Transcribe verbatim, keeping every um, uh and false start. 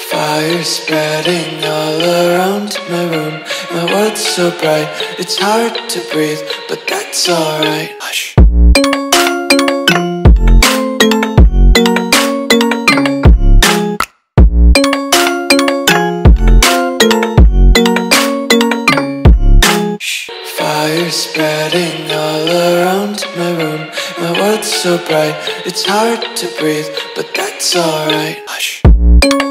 Fire spreading all around my room. My world's so bright, it's hard to breathe, but that's alright. Hush. Fire spreading all around my room. My world's so bright, it's hard to breathe, but that's alright. Hush.